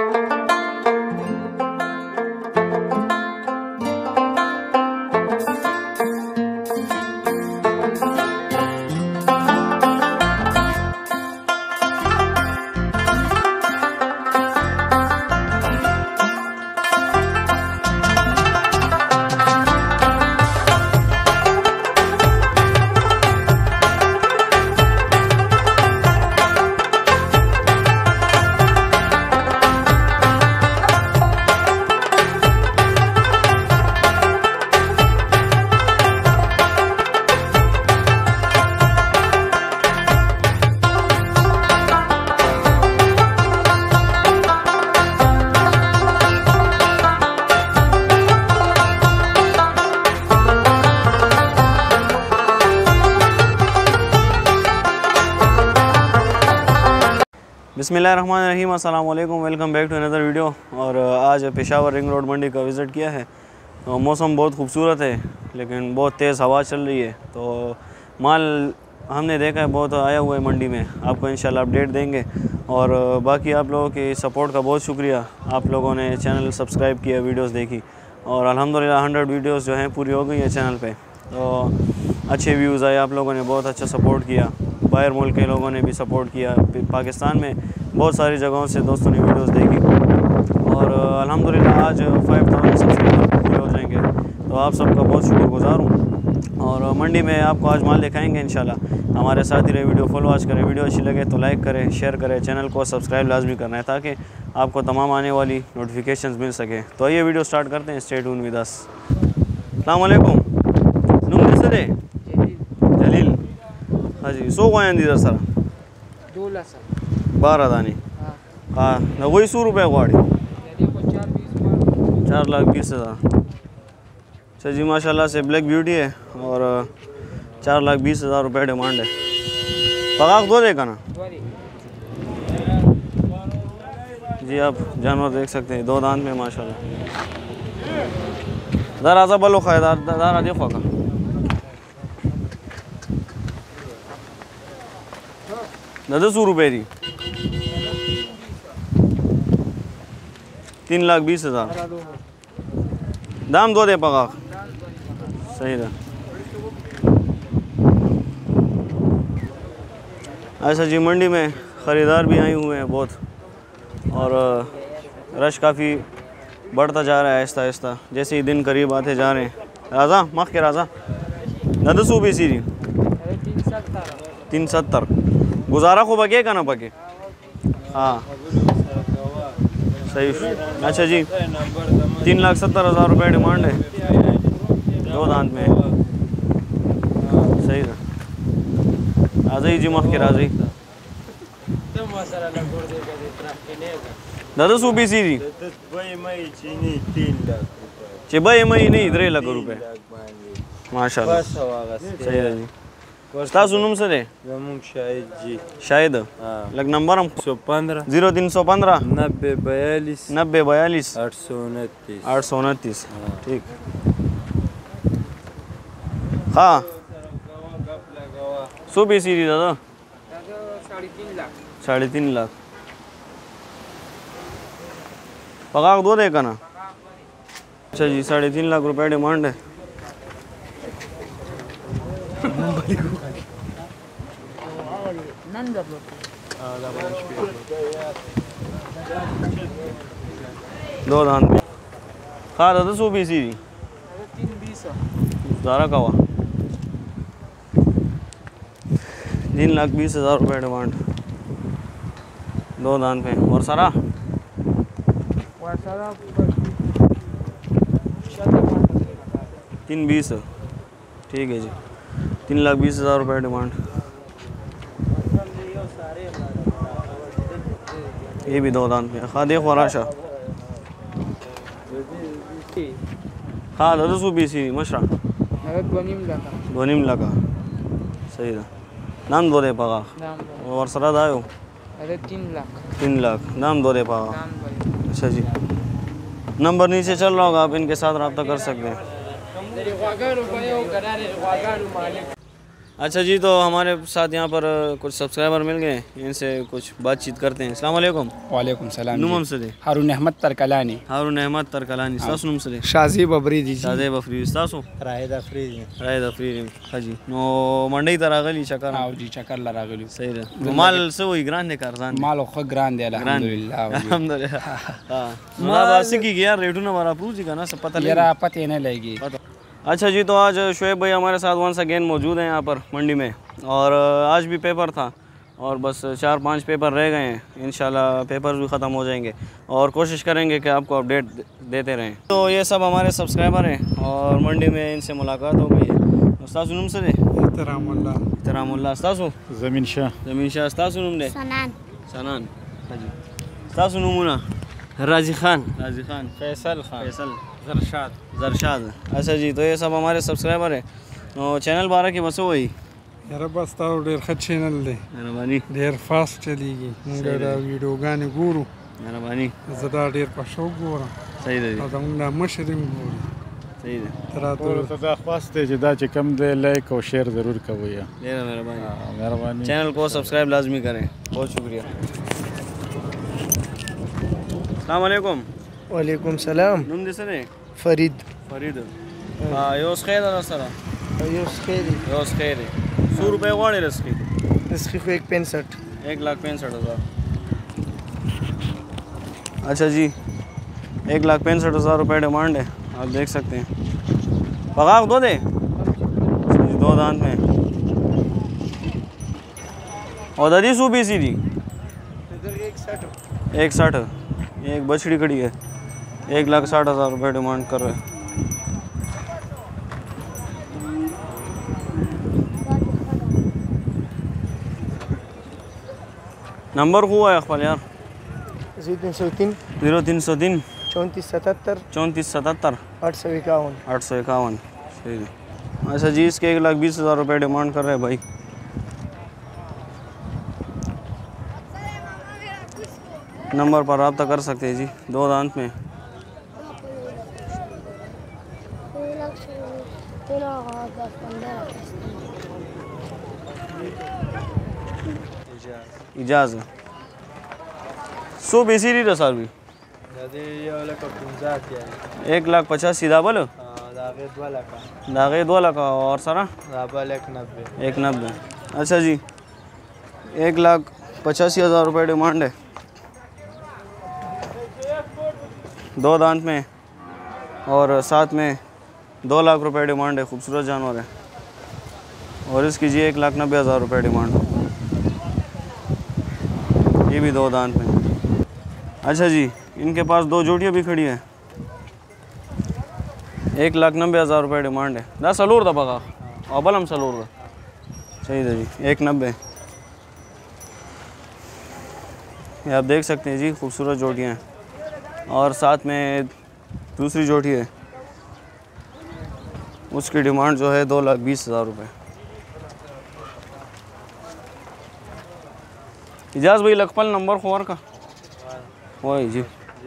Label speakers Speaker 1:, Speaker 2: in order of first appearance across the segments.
Speaker 1: बिस्मिल्लाहिर्रहमानिर्रहीम, अस्सलाम वालेकुम, welcome back to another video. और आज पेशावर रिंग रोड मंडी का विज़िट किया है। तो मौसम बहुत खूबसूरत है लेकिन बहुत तेज़ हवा चल रही है। तो माल हमने देखा है बहुत आया हुआ है मंडी में, आपको इंशाल्लाह अपडेट देंगे। और बाकी आप लोगों की सपोर्ट का बहुत शुक्रिया, आप लोगों ने चैनल सब्सक्राइब किया, वीडियोस देखी और अल्हम्दुलिल्लाह 100 वीडियोस जो हैं पूरी हो गई है चैनल पे। तो अच्छे व्यूज़ आए, आप लोगों ने बहुत अच्छा सपोर्ट किया, बाहर मुल्क के लोगों ने भी सपोर्ट किया, पाकिस्तान में बहुत सारी जगहों से दोस्तों ने वीडियोस देखी और अल्हम्दुलिल्लाह आज 5000 सब्सक्राइबर पूरे हो जाएंगे। तो आप सबका बहुत शुक्रगुज़ार हूँ। और मंडी में आपको आज माल दिखाएंगे इंशाल्लाह। हमारे साथ ही रहे, वीडियो फुल वॉच करें, वीडियो अच्छी लगे तो लाइक करें, शेयर करें, चैनल को सब्सक्राइब लाजमी करना है ताकि आपको तमाम आने वाली नोटिफिकेशंस मिल सके। तो आइए वीडियो स्टार्ट करते हैं, स्टे ट्यून विद अस। अस्सलाम वालेकुम, नुम सरे जलील हाँ जी, सो को दीदर सर 12 दानी हाँ न वही 100 रुपये गाड़ी 4,20,000। अच्छा जी, माशाल्लाह से ब्लैक ब्यूटी है और 4,20,000 रुपये डिमांड है। पगाक दो देगा ना जी, आप जानवर देख सकते हैं, 2 दांत में माशाल्लाह। दार आजा बलो खाएदार दार आदि खा का 100 रुपये दी 3,20,000 दाम दो दे पगा सही था। ऐसा जी, मंडी में ख़रीदार भी आए हुए हैं बहुत और रश काफ़ी बढ़ता जा रहा है आहिस्ता आहिस्ता, जैसे ही दिन करीब आते जा रहे हैं। राजा मख के राजा 900 भी सीरी 370 गुजारा को पके का ना पके हाँ सही। अच्छा जी, 3,70,000 रुपये डिमांड है, 2 दांत में सही था। आजा ही जी मख के राजा 900 भी सीरी भाई मई नहीं 3 रुपये माशाल्लाह सही है जी। सुनम सर शाहिद जी शाहिद लग नंबर हम 0315 9042 829 ठीक। हाँ सो भी सीरी दादा 3.5 लाख पगाक दो देगा ना। अच्छा जी, 3.5 लाख रुपए डिमांड है। दो दांत में खा दादा 100 भी सीरी 3,20 का हुआ 3,20,000 रुपये डिमांड, 2 दांत में। और सारा 3,20 ठीक है जी, 3,20,000 रुपये डिमांड। ये भी 2 दांत में खा देखो राशा खा दादा 100 भी सीरी मशरा 2.5 लाख सही था। नाम दो दे पागा और सरा दायो 3 लाख नाम दो दे पागा। अच्छा जी, नंबर नीचे चल रहा होगा, आप इनके साथ रब्ता कर सकते हैं। अच्छा जी, तो हमारे साथ यहाँ पर कुछ सब्सक्राइबर मिल गए, इनसे कुछ बातचीत करते हैं। अस्सलाम वालेकुम।
Speaker 2: वालेकुम सलाम।
Speaker 1: नुमम से
Speaker 2: हारून अहमद तरकलानी।
Speaker 1: हारून अहमद तरकलानी स्तासु नुम से
Speaker 2: शाजीब अफरीदी।
Speaker 1: शाजीब अफरीदी स्तासु
Speaker 2: राहिद अफरीदी।
Speaker 1: राहिद अफरीदी हाजी नो मंडई तरागली चक्कर।
Speaker 2: हां जी चक्कर लरागली
Speaker 1: सही है। माल से वही ग्रांड है कारजान
Speaker 2: माल खो ग्रांड है अल्हम्दुलिल्लाह
Speaker 1: अल्हम्दुलिल्लाह। हां माल की यार रेटू ना मारा पूछ का ना सब पता
Speaker 2: यार पता नहीं लगेगी।
Speaker 1: अच्छा जी, तो आज शुएब भाई हमारे साथ वंस अगेन मौजूद हैं यहाँ पर मंडी में, और आज भी पेपर था और बस 4-5 पेपर रह गए हैं। इंशाल्लाह पेपर भी ख़त्म हो जाएंगे और कोशिश करेंगे कि आपको अपडेट देते रहें। तो ये सब हमारे सब्सक्राइबर हैं और मंडी में इनसे मुलाकात हो गई है। उस्ताद नुम से इतरामुल्लाह उस्ताद
Speaker 3: ज़मीन शाह
Speaker 1: उस्ताद नुम ने सनान हाजी उस्ताद नुमुना
Speaker 4: राजी खान
Speaker 1: फैसल जरशाद। अच्छा जी, तो ये सब हमारे सब्सक्राइबर हैं। तो चैनल 12 की बस वही
Speaker 3: यार बस ताऊ डेर खत चैनल दे
Speaker 1: मेहरबानी
Speaker 3: डेर फास्ट चलेगी मुंगा वीडियो गाने गुरु
Speaker 1: मेहरबानी
Speaker 3: ज़दा डेर पशो गुरा
Speaker 1: सही है जी,
Speaker 3: अदंगा मशरिम गुरु
Speaker 1: सही है।
Speaker 3: तरा तो
Speaker 5: सदा ख्वास्त है जदा च कम दे लाइक और शेयर ज़रूर करो यार
Speaker 1: मेहरबानी
Speaker 5: मेहरबानी।
Speaker 1: चैनल को सब्सक्राइब लाजमी करें। बहुत शुक्रिया। अस्सलाम वालेकुम।
Speaker 4: वालेकुम सलाम।
Speaker 1: नुम दिसरे
Speaker 4: फरीद
Speaker 1: फरीद योस खैर सरा
Speaker 4: योस खेरी
Speaker 1: योस खैर 100 रुपये वाड़े रस्की
Speaker 4: इसकी को 165
Speaker 1: 1,65,000। अच्छा जी, 1,65,000 रुपये डिमांड है, आप देख सकते हैं। पगाक दो दे दो दांत में और दादी सूबी सीधी 160 एक बछड़ी खड़ी है, 1,60,000 रुपये डिमांड कर रहे हैं। नंबर हुआ है अखबार यार
Speaker 4: 0303
Speaker 1: 0303
Speaker 4: 3477
Speaker 1: 3477
Speaker 4: 851
Speaker 1: 851। सही है। अच्छा जी, इसके 1,20,000 रुपये डिमांड कर रहे हैं भाई। नंबर पर रब्ता कर सकते हैं जी, दो दांत में। इजाज़ 100 बेसी रही रसार भी 1,85,000 सीधा बोलो दागे 2 लाख और सारा 1,90,000। अच्छा जी, 1,85,000 रुपये डिमांड है, दो दांत में और साथ में 2 लाख रुपये डिमांड है। खूबसूरत जानवर है और इसकी जी 1,90,000 रुपये डिमांड, ये भी दो दांत में। अच्छा जी, इनके पास 2 जोड़ियाँ भी खड़ी हैं, 1,90,000 रुपये डिमांड है। ना सलूर था पका और बलम सलूर था सही था जी, 1,90,000। ये आप देख सकते हैं जी, खूबसूरत जोड़ियाँ हैं और साथ में दूसरी जोड़ी है, उसकी डिमांड जो है 2,20,000 रुपये। इजाज़ भाई लखपल नंबर खोर का वही जी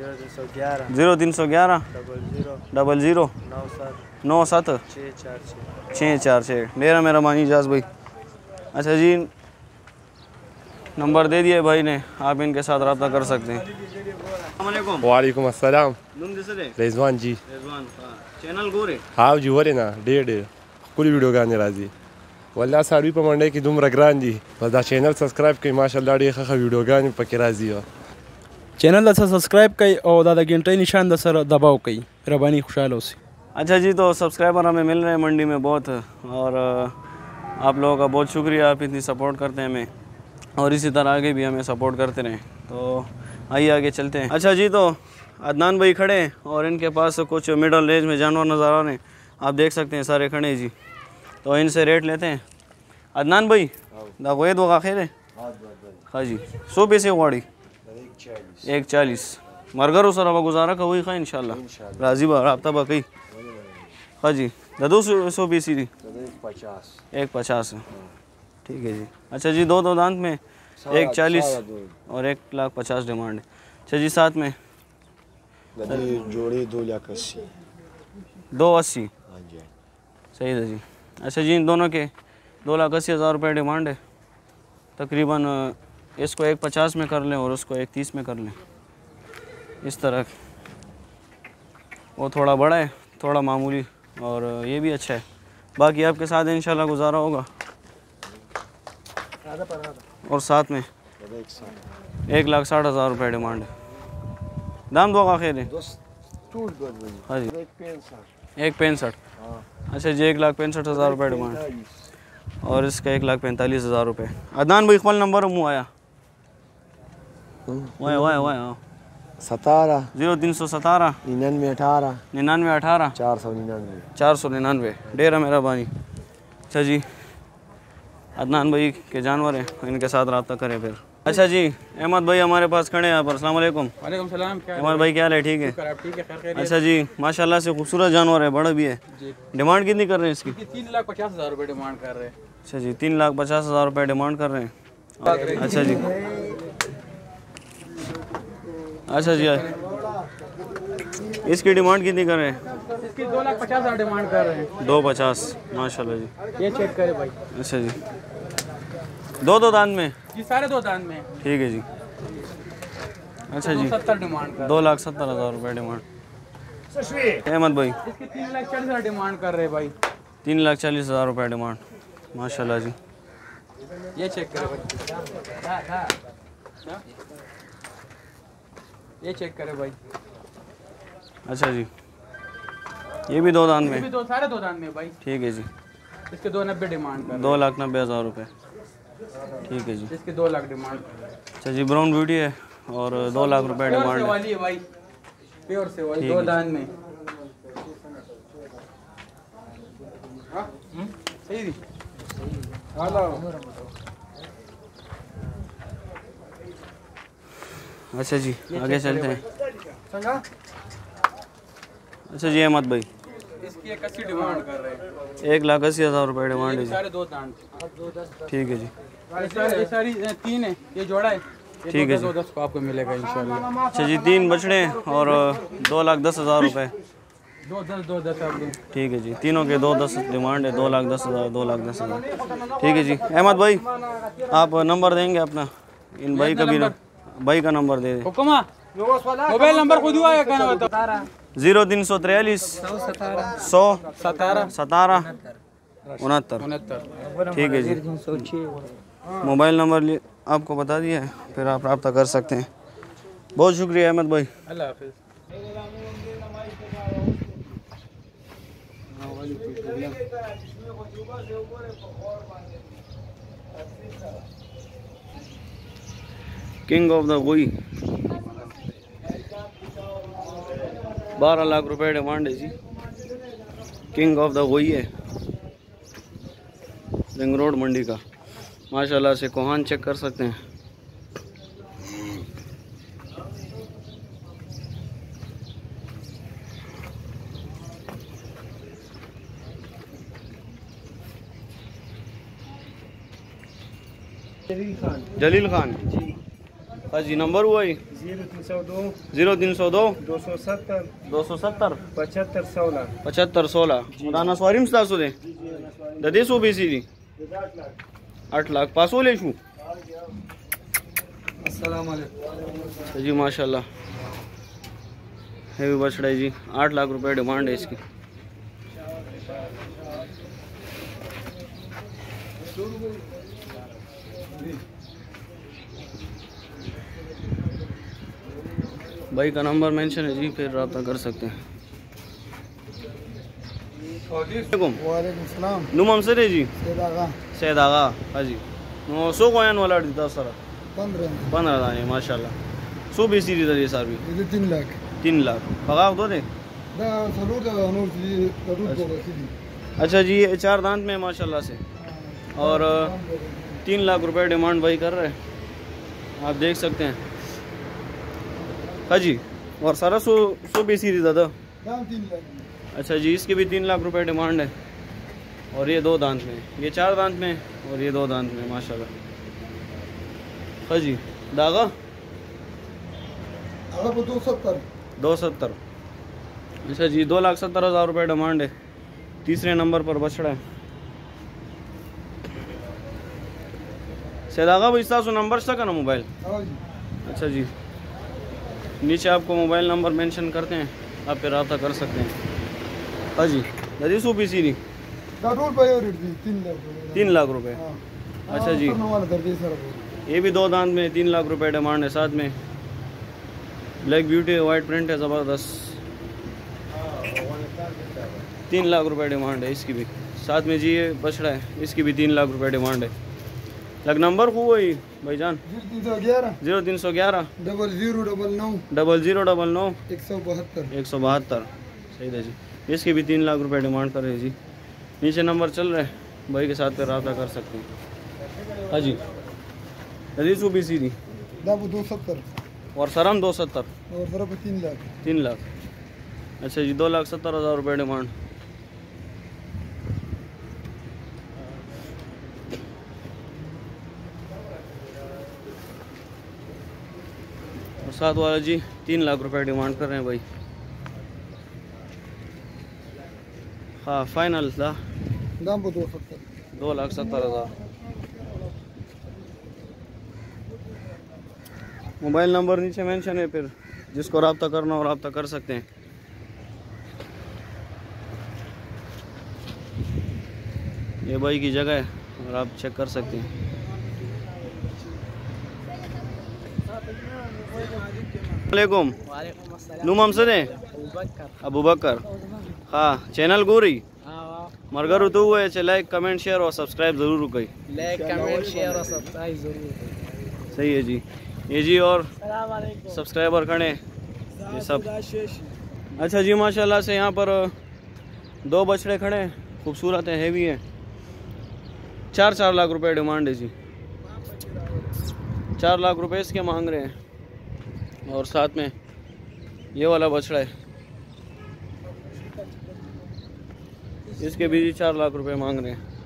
Speaker 1: 0311 00 97 646। मेरा मानी इजाज़ भाई। अच्छा जी, नंबर दे दिए भाई ने, आप इनके साथ रब्ता कर सकते हैं।
Speaker 6: वालेकुम अस्सलाम।
Speaker 1: नुम दिसरे
Speaker 6: रिजवान जी
Speaker 1: रिजवान चैनल गोरे
Speaker 6: हाँ जी वरे ना डेढ़ कुल वीडियो गाने राजी वल्ला साड़ी पे मंडे की दुम रगरान जी बस दा चैनल सब्सक्राइब कई माशाल्लाह डी खा वीडियो गाने पके राजी हो
Speaker 2: चैनल दा सब्सक्राइब कई और दा घंटे निशान दा सर दबाव कई रबानी खुशहाल हो सी।
Speaker 1: अच्छा जी, तो सब्सक्राइबर हमें मिल रहे हैं मंडी में बहुत, और आप लोगों का बहुत शुक्रिया, आप इतनी सपोर्ट करते हैं हमें और इसी तरह आगे भी हमें सपोर्ट करते रहें। तो आइए आगे चलते हैं। अच्छा जी, तो अदनान भाई खड़े हैं और इनके पास कुछ मिडल रेंज में जानवर नज़र आ रहे हैं, आप देख सकते हैं सारे खड़े हैं जी। तो इनसे रेट लेते हैं। अदनान भाई दावेद वगा खैर है हाँ जी, 100 पैसे वाड़ी 140 मरगर सर अब गुजारा का वही खा इंशाल्लाह राजी बा रब्ता बाकी हाँ जी दो 100 पैसे दी 150 ठीक है जी। अच्छा जी, दो दांत में 140 और 1,50,000 डिमांड है। अच्छा जी, साथ में
Speaker 7: जोड़े 2,80,000
Speaker 1: 280 सही है जी। अच्छा जी, इन दोनों के 2,80,000 रुपये डिमांड है। तकरीबन इसको 1,50 में कर लें और उसको 1,30 में कर लें, इस तरह। वो थोड़ा बड़ा है, थोड़ा मामूली, और ये भी अच्छा है। बाकी आपके साथ इंशाल्लाह गुजारा होगा। और साथ में 1,60,000 रुपये डिमांड है। दाम दो का खेल है। हाँ जी, 1,65,000। अच्छा जी, 1,65,000 रुपये डिमांड, और इसका 1,45,000 रुपये। अदनान भाई इकबाल नंबर मुँह आया वाह
Speaker 4: 17
Speaker 1: 0317
Speaker 4: 99
Speaker 1: 9918
Speaker 4: 499
Speaker 1: 499 डेरा मेरा बानी। अच्छा जी, अदनान भाई के जानवर हैं, इनके साथ रब्ता करें फिर। अच्छा जी, अहमद भाई हमारे पास खड़े हैं यहाँ पर। अस्सलाम वालेकुम।
Speaker 2: वालेकुम सलाम। क्या
Speaker 1: अहमद भाई क्या हाल है? ठीक है।
Speaker 2: ठीक है, खैर।
Speaker 1: अच्छा जी, माशाल्लाह से खूबसूरत जानवर है, बड़ा भी है। डिमांड कितनी कर रहे हैं इसकी?
Speaker 2: 3,50,000 रुपये डिमांड कर रहे हैं।
Speaker 1: अच्छा जी, 3,50,000 रुपये डिमांड कर रहे हैं। अच्छा जी, अच्छा जी, इसकी डिमांड कितनी कर रहे हैं?
Speaker 2: इसकी 2,50,000 डिमांड कर रहे हैं।
Speaker 1: 2,50,000 माशाल्लाह जी।
Speaker 2: ये चेक करे भाई।
Speaker 1: अच्छा जी, दो दांत में?
Speaker 2: ये सारे 2 दांत में।
Speaker 1: ठीक है जी। अच्छा जी,
Speaker 2: 70 डिमांड कर।
Speaker 1: 2,70,000 रुपये डिमांड। अहमद भाई
Speaker 2: इसकी 3,40,000 डिमांड कर रहे भाई।
Speaker 1: 3,40,000 रुपये डिमांड, माशाल्लाह जी।
Speaker 2: ये चेक करे भाई। ये चेक करे भाई।
Speaker 1: अच्छा जी, ये भी 2 दांत
Speaker 2: ये भी
Speaker 1: में?
Speaker 2: सारे 2 दांत में भाई।
Speaker 1: ठीक है जी।
Speaker 2: इसके 2,90 डिमांड कर।
Speaker 1: 2,90,000 रुपये। ठीक है जी।
Speaker 2: इसके 2 लाख डिमांड।
Speaker 1: अच्छा जी, ब्राउन ब्यूटी है और 2 लाख रुपए डिमांड है।
Speaker 2: वाली है भाई, प्योर से वाली, 2 दांत में। सही थी।
Speaker 1: अच्छा जी, आगे चलते हैं। अच्छा जी, अहमद भाई
Speaker 2: इसकी 81 डिमांड कर रहे हैं।
Speaker 1: 1,80,000 रुपये डिमांड है जी।
Speaker 2: सारे 2 दांत।
Speaker 1: ठीक है जी।
Speaker 2: ये सारी 3 है, ये जोड़ा है।
Speaker 1: ठीक है जी।
Speaker 2: 2,10 को आपको मिलेगा इंशाल्लाह।
Speaker 1: अच्छा जी, 3 बछड़े और 2,10,000 रुपये।
Speaker 2: 2,10 आप दें।
Speaker 1: ठीक है जी, तीनों के 2,10 डिमांड है। 2,10,000 2,10,000। ठीक है जी। अहमद भाई आप नंबर देंगे अपना? इन भाई का भी, भाई का नंबर दे दें।
Speaker 2: हुक्मा मोबाइल नंबर खुद हुआ है, कहना बता।
Speaker 1: 0343 100 17 69। ठीक है जी, मोबाइल नंबर आपको बता दिया है, फिर आप रब्ता कर सकते हैं। बहुत शुक्रिया अहमद भाई।
Speaker 2: अल्लाह हाफिज़।
Speaker 1: किंग ऑफ द गोई 12 लाख रुपए डिमांड है जी। किंग ऑफ द गोई है, रिंग रोड मंडी का। माशाल्लाह से कोहान चेक कर सकते हैं। जलील खान हाँ जी, नंबर हुआ ही 0302 270 75 16 दाना स्वारिम स्तासो दे ददे सो बेसी दी 8 लाख पासो ले शू।
Speaker 3: अस्सलाम वालेकुम
Speaker 1: जी माशाल्लाह हैवी बछड़ा है जी। 8 लाख रुपए डिमांड है इसकी। भाई का नंबर मेंशन है जी, फिर रब्ता कर सकते हैं।
Speaker 3: वालेकुम सलाम
Speaker 1: नुम सर जी
Speaker 3: सेदागा
Speaker 1: सैद आगा हाँ जी। नो सो कोयन वाला दीता सर
Speaker 3: 15
Speaker 1: दाने माशाल्लाह। सो बेसी दी ये सार भी
Speaker 3: ఇది 3 लाख
Speaker 1: 3 लाख पगा दो दे।
Speaker 3: दा जरूर दा नूर जी जरूर को सीधी
Speaker 1: अच्छा जी, ये 4 दांत में माशाल्लाह से, और 3 लाख रुपए डिमांड भाई कर रहे हैं, आप देख सकते हैं। हाँ जी, और सारा सो बेसी दी दादा।
Speaker 3: दाम 3 लाख।
Speaker 1: अच्छा जी, इसकी भी 3 लाख रुपए डिमांड है, और ये 2 दांत में, ये 4 दांत में और ये 2 दांत में माशाल्लाह। हाँ जी, दागा
Speaker 3: अब 270
Speaker 1: 270। अच्छा जी, 2,70,000 रुपये डिमांड है। तीसरे नंबर पर बछड़ा है। सैदागा भाई सासु नंबर तक ना मोबाइल। अच्छा जी, नीचे आपको मोबाइल नंबर मेंशन करते हैं, आप फिर रब्ता कर सकते हैं। हाँ जी, दादी सूपी सी नहीं 3 लाख रुपए। अच्छा जी, ये भी 2 दांत में 3 लाख रुपए डिमांड है। साथ में ब्लैक ब्यूटी वाइट प्रिंट है ज़बरदस्त, 3 लाख रुपए डिमांड है इसकी भी। साथ में जी ये बछड़ा है, इसकी भी 3 लाख रुपए डिमांड है। लग नंबर खूब वही भाईजान 0311 0099 172। सही है जी, इसकी भी 3 लाख रुपए डिमांड कर रहे हैं जी। नीचे नंबर चल रहा है, भाई के साथ पे रब्ता कर सकते हैं। हाँ जी, अजीज भी सीधी
Speaker 3: 270
Speaker 1: और सरम 270
Speaker 3: और तरफ 3
Speaker 1: लाख। अच्छा जी, 2,70,000 रुपये डिमांड। और साथ वाला जी 3 लाख रुपए डिमांड कर रहे हैं भाई। हाँ फाइनल था
Speaker 3: दाम 270
Speaker 1: 2,70,000। मोबाइल नंबर नीचे मेंशन है, फिर जिसको रब्ता करना हो रब्ता कर सकते हैं। ये भाई की जगह है और आप चेक कर सकते हैं। वालेकुम नुम हमसे दे अबू बकर। हाँ चैनल गोरी मरगर तो हुए चे लाइक कमेंट शेयर और सब्सक्राइब जरूर करी।
Speaker 7: लाइक कमेंट शेयर और सब्सक्राइब जरूर।
Speaker 1: सही है जी, ये जी और सब्सक्राइबर खड़े ये सब। अच्छा जी, माशाल्लाह से यहाँ पर 2 बछड़े खड़े हैं, खूबसूरत है, हैवी है। 4 लाख रुपए डिमांड है जी। 4 लाख रुपए इसके मांग रहे हैं। और साथ में ये वाला बछड़ा है, इसके भी 4 लाख रुपए मांग रहे हैं।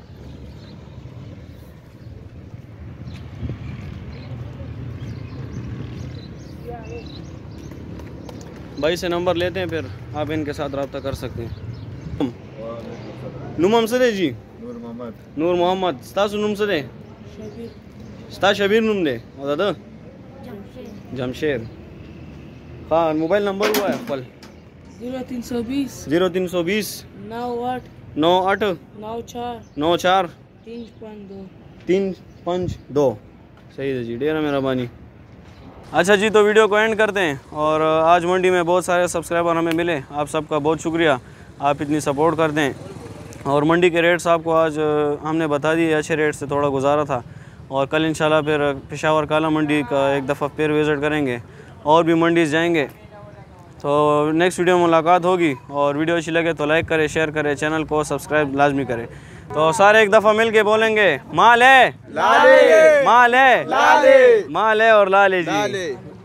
Speaker 1: भाई से नंबर लेते हैं, फिर आप इनके साथ रब्ता कर सकते हैं। नुम हमसे जी नूर मोहम्मद स्तासु नुम से स्ता शबीर नुम दे और दादा जमशेद। हाँ मोबाइल नंबर हुआ है फल
Speaker 7: 0320
Speaker 1: 98
Speaker 7: 94
Speaker 1: 94
Speaker 7: 352।
Speaker 1: 352। सही है जी, डेरा मेहरबानी। अच्छा जी, तो वीडियो को एंड करते हैं। और आज मंडी में बहुत सारे सब्सक्राइबर हमें मिले, आप सबका बहुत शुक्रिया, आप इतनी सपोर्ट करते हैं। और मंडी के रेट्स आपको आज हमने बता दिए, अच्छे रेट से थोड़ा गुजारा था। और कल इंशाल्लाह फिर पेशावर काला मंडी का एक दफ़ा फिर विज़िट करेंगे और भी मंडीज़ जाएंगे। तो नेक्स्ट वीडियो में मुलाकात होगी। और वीडियो अच्छी लगे तो लाइक करें, शेयर करें, चैनल को सब्सक्राइब लाजमी करें। तो सारे एक दफ़ा मिल के बोलेंगे माल है लाले, माल है लाले, माल है और लाले जी।